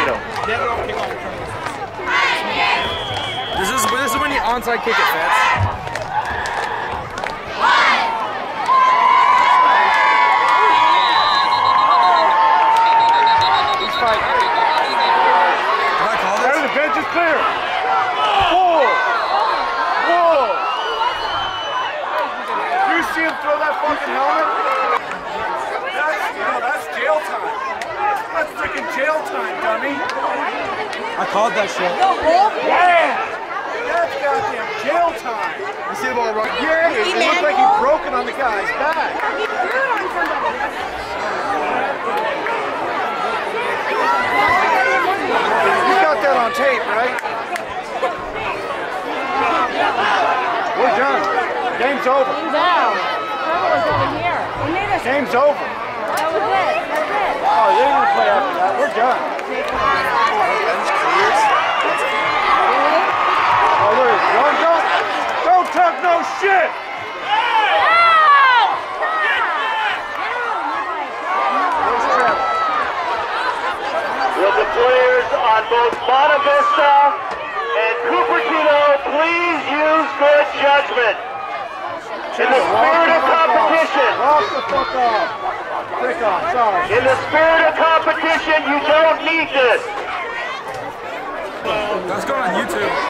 Toledo. This is when you onside kick it, Fats. He's fighting. Did I call this? The bench is clear. Whoa! Whoa! You see him throw that fucking helmet? That's jail time. That's freaking jail time, dummy. I called that shit. Yeah! That's goddamn jail time. You see the ball right? Yeah, it looked like he broke it on the guy's back. You got that on tape, right? We're done. Game's over. Down. Trevor was over here. We made us. Game's over. That was it. That's it. Oh, they didn't even play after that. We're done. Oh, there you go. Don't talk no shit. Where's Trevor? Will the players on both Monta Vista and Cupertino please use good judgment? In the spirit of competition. Walk the fuck off. Pick off, sorry. In the spirit of competition, you don't need this. That's going on YouTube.